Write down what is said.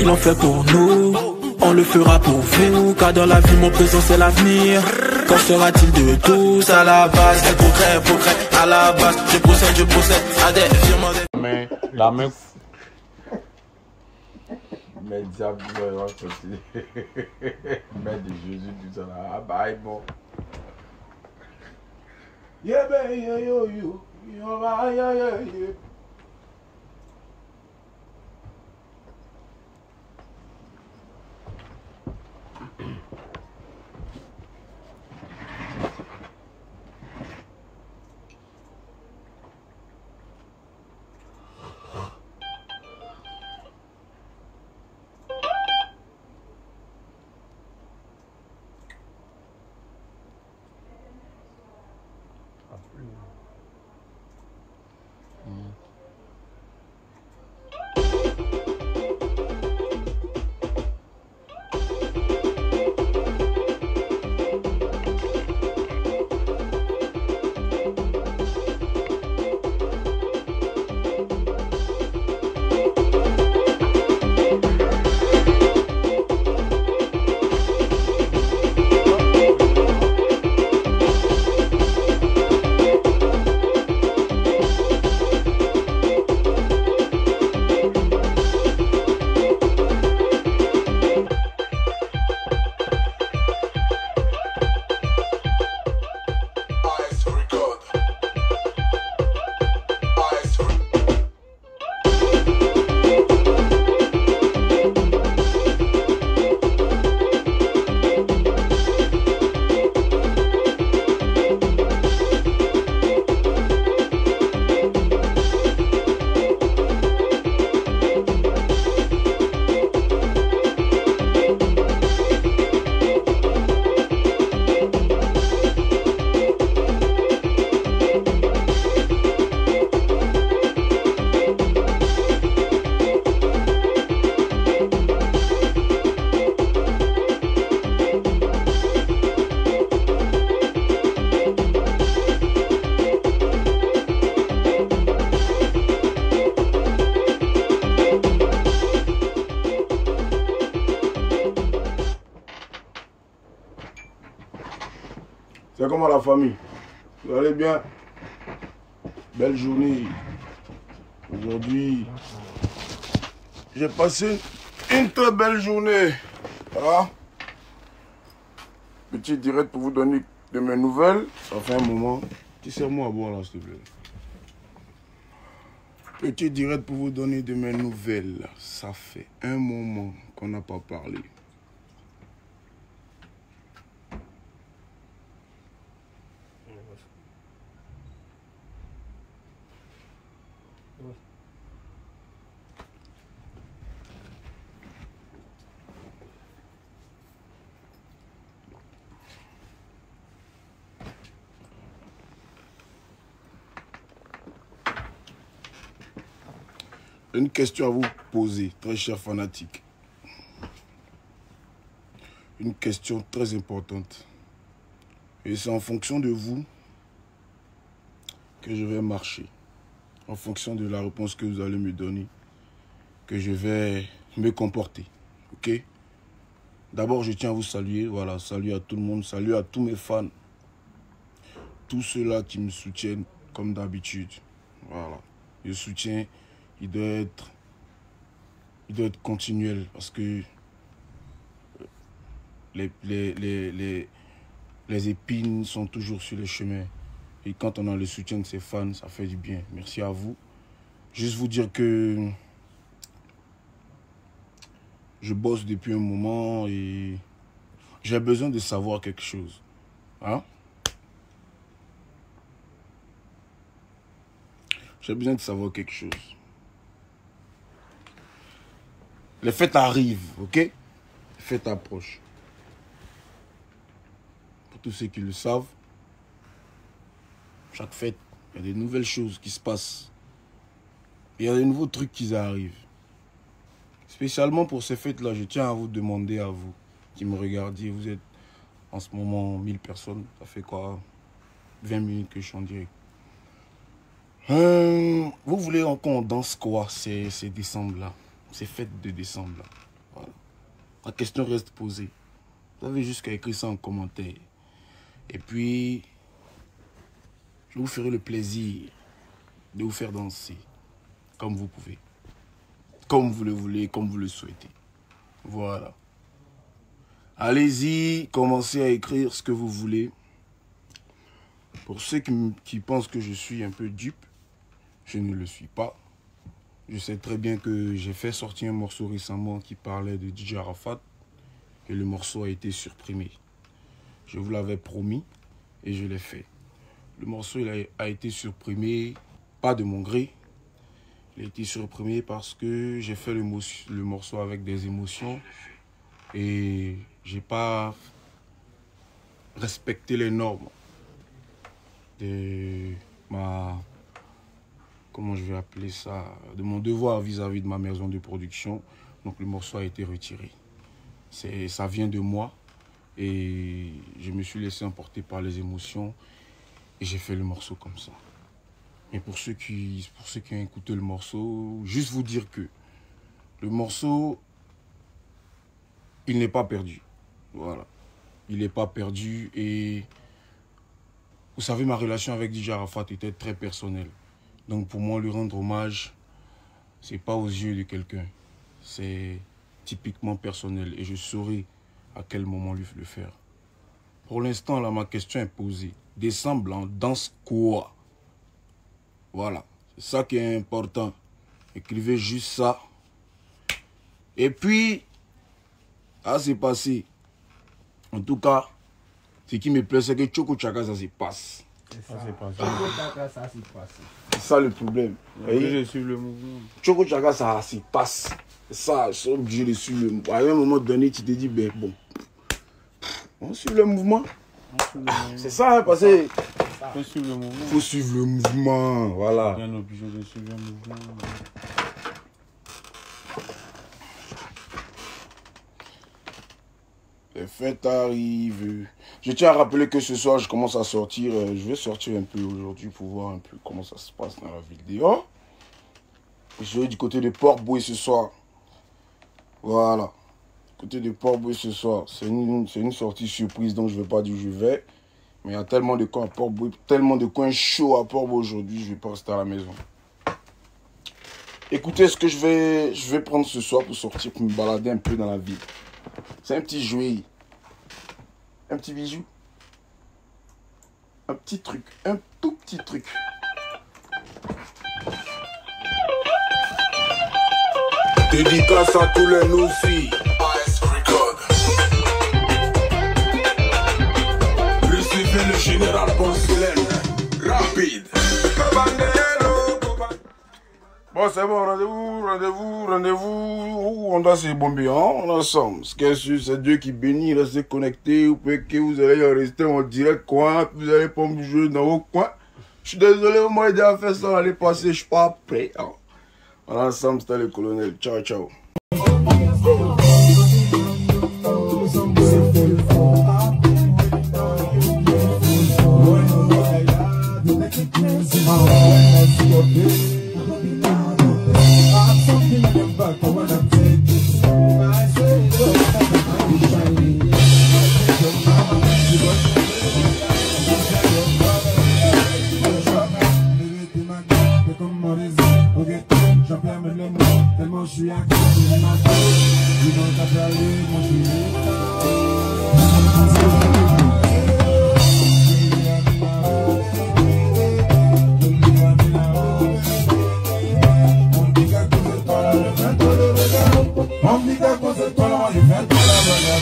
ils l'ont fait pour nous, on le fera pour vous, car dans la vie mon présent c'est l'avenir. Quand sera-t-il de tous à la base, des progrès, à la base, je procède à des virements. Mais la main. Mais diable, il va continuer. Mais de Jésus, tout ça là, ah bah, bon. Yeah, ben, yo, yeah. C'est comment la famille? Vous allez bien? Belle journée. Aujourd'hui, j'ai passé une très belle journée. Voilà. Petit direct pour vous donner de mes nouvelles. Ça fait un moment. Tu sers-moi à boire là, s'il te plaît. Petit direct pour vous donner de mes nouvelles. Ça fait un moment qu'on n'a pas parlé. Une question à vous poser, très cher fanatique. Une question très importante. Et c'est en fonction de vous que je vais marcher. En fonction de la réponse que vous allez me donner, que je vais me comporter. Ok? D'abord, je tiens à vous saluer. Voilà, salut à tout le monde, salut à tous mes fans. Tous ceux-là qui me soutiennent comme d'habitude. Voilà. Le soutien, il doit être continuel parce que les épines sont toujours sur le chemin. Et quand on a le soutien de ses fans, ça fait du bien. Merci à vous. Juste vous dire que je bosse depuis un moment et j'ai besoin de savoir quelque chose. Hein? J'ai besoin de savoir quelque chose. Les fêtes arrivent, ok? Les fêtes approchent. Pour tous ceux qui le savent, chaque fête, il y a des nouvelles choses qui se passent. Il y a des nouveaux trucs qui arrivent. Spécialement pour ces fêtes-là, je tiens à vous demander, à vous qui me regardez, vous êtes en ce moment 1000 personnes, ça fait quoi? 20 minutes que je suis en direct. Vous voulez qu'on danse quoi ces décembre-là? Ces fêtes de décembre-là. La question reste posée. Vous avez juste qu'à écrire ça en commentaire. Et puis, je vous ferai le plaisir de vous faire danser comme vous pouvez. Comme vous le voulez, comme vous le souhaitez. Voilà. Allez-y, commencez à écrire ce que vous voulez. Pour ceux qui pensent que je suis un peu dupe, je ne le suis pas. Je sais très bien que j'ai fait sortir un morceau récemment qui parlait de DJ Arafat et le morceau a été supprimé. Je vous l'avais promis et je l'ai fait. Le morceau a été supprimé, pas de mon gré. Il a été supprimé parce que j'ai fait le morceau avec des émotions et j'ai pas respecté les normes de ma... Comment je vais appeler ça? De mon devoir vis-à-vis de ma maison de production. Donc le morceau a été retiré. Ça vient de moi et je me suis laissé emporter par les émotions et j'ai fait le morceau comme ça. Et pour ceux qui ont écouté le morceau, juste vous dire que le morceau, il n'est pas perdu. Voilà. Il n'est pas perdu et vous savez, ma relation avec DJ Arafat était très personnelle. Donc pour moi, lui rendre hommage, c'est pas aux yeux de quelqu'un. C'est typiquement personnel et je saurai à quel moment lui le faire. Pour l'instant, là, ma question est posée. Décembre, on danse quoi? Voilà, c'est ça qui est important. Écrivez juste ça. Et puis, ça s'est passé. En tout cas, ce qui me plaît, c'est que Choco Chaka, ça se passe. C'est ça le problème. Je suis le mouvement. Choco Chaka, ça se passe. C'est ça, je suis obligé de suivre le mouvement. À un moment donné, tu te dis, ben bon, on suit le mouvement. C'est ça, hein, parce que faut suivre le mouvement. Faut suivre le mouvement, voilà. Bien obligé de suivre le mouvement. Les fêtes arrivent. Je tiens à rappeler que ce soir, je commence à sortir. Je vais sortir un peu aujourd'hui pour voir un peu comment ça se passe dans la vidéo. Je vais du côté de Port-Boué ce soir. Voilà. Côté de Port-Boué ce soir. C'est une sortie surprise, donc je ne vais pas dire où je vais. Mais il y a tellement de coins à Port-Boué, tellement de coins chauds à Port-Boué aujourd'hui, je ne vais pas rester à la maison. Écoutez ce que je vais prendre ce soir pour sortir, pour me balader un peu dans la ville. C'est un petit jouet. Un petit bijou. Un petit truc. Un tout petit truc. Dédicace à tous les Noussi. Recevez le général Porcelaine. Rapide. Bon, c'est bon, rendez-vous. On doit se bomber, hein? On est ensemble. Ce qui est sûr, c'est Dieu qui bénit. Restez connectés. Vous pouvez que vous allez rester en direct, quoi. Vous allez pas me jouer dans vos coins. Je suis désolé, moi, j'ai déjà fait ça l'année passée. Je suis pas prêt. Hein? On est ensemble, c'était le colonel. Ciao, ciao. Tellement je suis accro, dis donc t'as fallu, moi je suis on dit qu'à cause de toi, on lui fait tout la